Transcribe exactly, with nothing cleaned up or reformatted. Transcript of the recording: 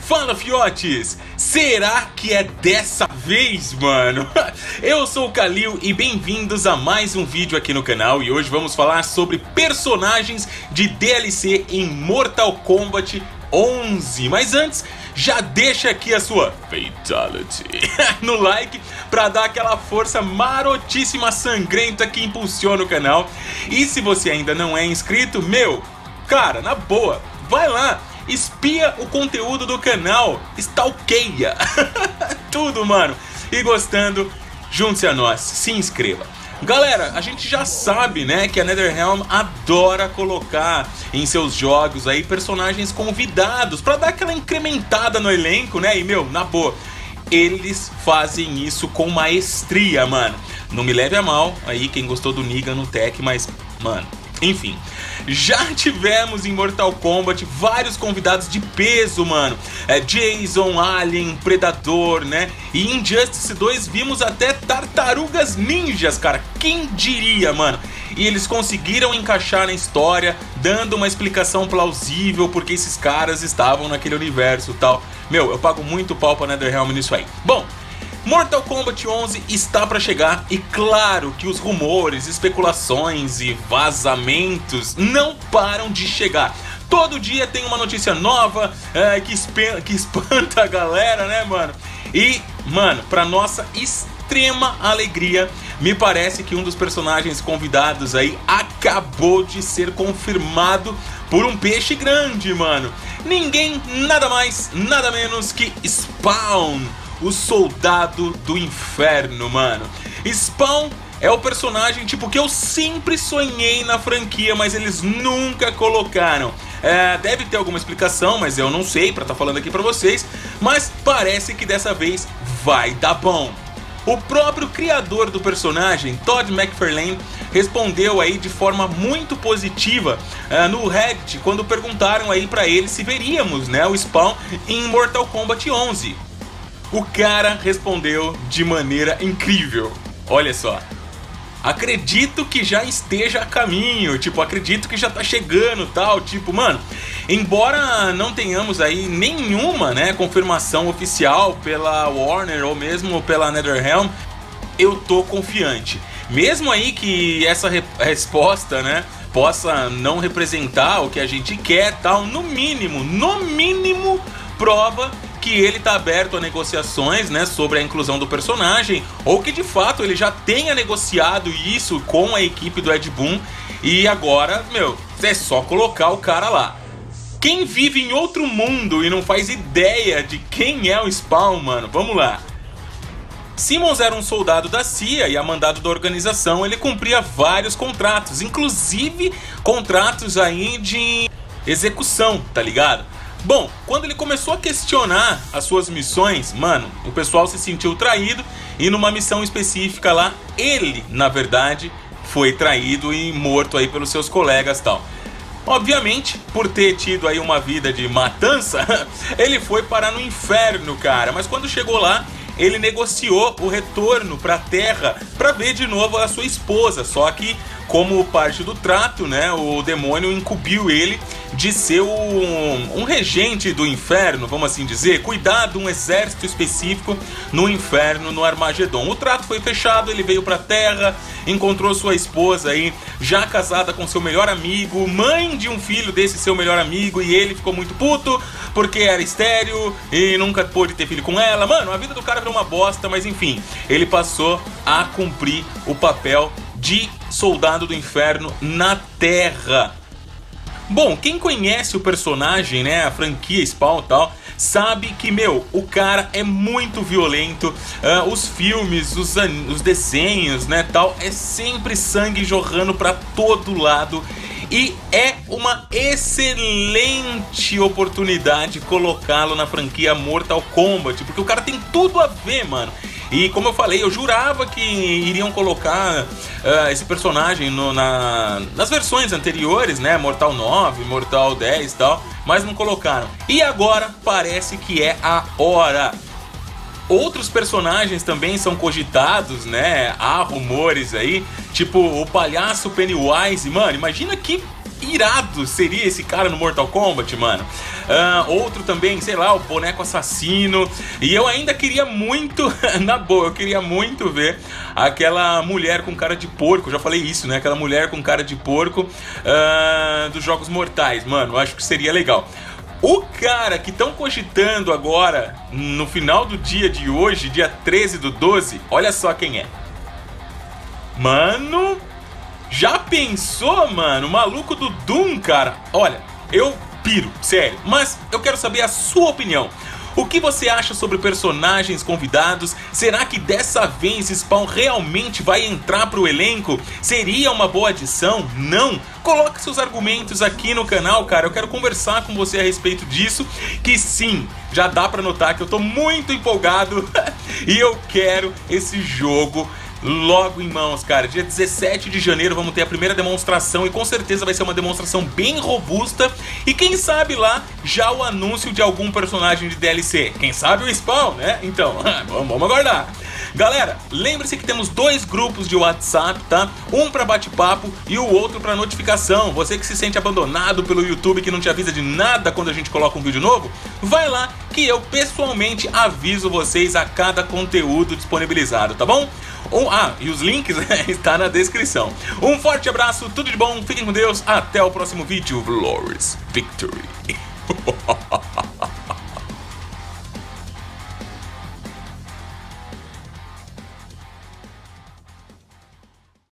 Fala, fiotes! Será que é dessa vez, mano? Eu sou o Kalil e bem-vindos a mais um vídeo aqui no canal. E hoje vamos falar sobre personagens de D L C em Mortal Kombat onze. Mas antes, já deixa aqui a sua Fatality no like pra dar aquela força marotíssima sangrenta que impulsiona o canal. E se você ainda não é inscrito, meu, cara, na boa, vai lá, espia o conteúdo do canal, stalkeia tudo, mano. E gostando, junte-se a nós, se inscreva. Galera, a gente já sabe, né, que a NetherRealm adora colocar em seus jogos aí personagens convidados pra dar aquela incrementada no elenco, né? E, meu, na boa, eles fazem isso com maestria, mano. Não me leve a mal aí quem gostou do Negan no Tech, mas, mano, enfim, já tivemos em Mortal Kombat vários convidados de peso, mano. É, Jason, Alien, Predador, né? E em Injustice dois vimos até tartarugas ninjas, cara. Quem diria, mano? E eles conseguiram encaixar na história, dando uma explicação plausível porque esses caras estavam naquele universo e tal. Meu, eu pago muito pau pra NetherRealm nisso aí. Bom, Mortal Kombat onze está para chegar e claro que os rumores, especulações e vazamentos não param de chegar. Todo dia tem uma notícia nova é, que, que espanta a galera, né, mano? E, mano, pra nossa extrema alegria, me parece que um dos personagens convidados aí acabou de ser confirmado por um peixe grande, mano. Ninguém, nada mais, nada menos que Spawn, o soldado do inferno, mano. Spawn é o personagem tipo que eu sempre sonhei na franquia, mas eles nunca colocaram. É, deve ter alguma explicação, mas eu não sei pra estar tá falando aqui pra vocês. Mas parece que dessa vez vai dar bom. O próprio criador do personagem, Todd McFarlane, respondeu aí de forma muito positiva uh, no Reddit quando perguntaram aí pra ele se veríamos, né, o Spawn em Mortal Kombat onze. O cara respondeu de maneira incrível. Olha só. Acredito que já esteja a caminho. Tipo, acredito que já tá chegando, tal. Tipo, mano, embora não tenhamos aí nenhuma, né, confirmação oficial pela Warner ou mesmo pela NetherRealm, eu tô confiante. Mesmo aí que essa re resposta, né, possa não representar o que a gente quer, tal, no mínimo, no mínimo, prova que ele tá aberto a negociações, né, sobre a inclusão do personagem, ou que de fato ele já tenha negociado isso com a equipe do Ed Boon e agora, meu, é só colocar o cara lá. Quem vive em outro mundo e não faz ideia de quem é o Spawn, mano, vamos lá. Simmons era um soldado da C I A e a mandado da organização ele cumpria vários contratos, inclusive contratos aí de execução, tá ligado? Bom, quando ele começou a questionar as suas missões, mano, o pessoal se sentiu traído e numa missão específica lá, ele, na verdade, foi traído e morto aí pelos seus colegas e tal. Obviamente, por ter tido aí uma vida de matança, ele foi parar no inferno, cara. Mas quando chegou lá, ele negociou o retorno pra Terra pra ver de novo a sua esposa. Só que, como parte do trato, né, o demônio incumbiu ele de ser um, um regente do inferno, vamos assim dizer, cuidar de um exército específico no inferno, no Armagedon. O trato foi fechado, ele veio pra Terra, encontrou sua esposa aí, já casada com seu melhor amigo, mãe de um filho desse seu melhor amigo, e ele ficou muito puto porque era estéril e nunca pôde ter filho com ela. Mano, a vida do cara virou uma bosta, mas enfim, ele passou a cumprir o papel de soldado do inferno na Terra. Bom, quem conhece o personagem, né, a franquia Spawn e tal, sabe que, meu, o cara é muito violento. Uh, os filmes, os, os desenhos, né, tal, é sempre sangue jorrando pra todo lado. E é uma excelente oportunidade colocá-lo na franquia Mortal Kombat, porque o cara tem tudo a ver, mano. E como eu falei, eu jurava que iriam colocar uh, esse personagem no, na, nas versões anteriores, né? Mortal nove, Mortal dez e tal, mas não colocaram. E agora parece que é a hora. Outros personagens também são cogitados, né? Há rumores aí, tipo o palhaço Pennywise. Mano, imagina que irado seria esse cara no Mortal Kombat, mano. Uh, outro também, sei lá, o boneco assassino. E eu ainda queria muito, na boa, eu queria muito ver aquela mulher com cara de porco. Eu já falei isso, né? Aquela mulher com cara de porco uh, dos Jogos Mortais, mano. Eu acho que seria legal. O cara que estão cogitando agora, no final do dia de hoje, dia treze do doze, olha só quem é. Mano, já pensou, mano? O maluco do Doom, cara. Olha, eu piro, sério. Mas eu quero saber a sua opinião. O que você acha sobre personagens convidados? Será que dessa vez Spawn realmente vai entrar pro elenco? Seria uma boa adição? Não? Coloque seus argumentos aqui no canal, cara. Eu quero conversar com você a respeito disso. Que sim, já dá pra notar que eu tô muito empolgado e eu quero esse jogo logo em mãos, cara. Dia dezessete de janeiro vamos ter a primeira demonstração e com certeza vai ser uma demonstração bem robusta. E quem sabe lá já o anúncio de algum personagem de D L C. Quem sabe o Spawn, né? Então, vamos aguardar. Galera, lembre-se que temos dois grupos de WhatsApp, tá? Um para bate-papo e o outro para notificação. Você que se sente abandonado pelo YouTube, que não te avisa de nada quando a gente coloca um vídeo novo, vai lá que eu pessoalmente aviso vocês a cada conteúdo disponibilizado, tá bom? Um, ah, e os links está na descrição. Um forte abraço, tudo de bom, fiquem com Deus, até o próximo vídeo. Glorious Victory.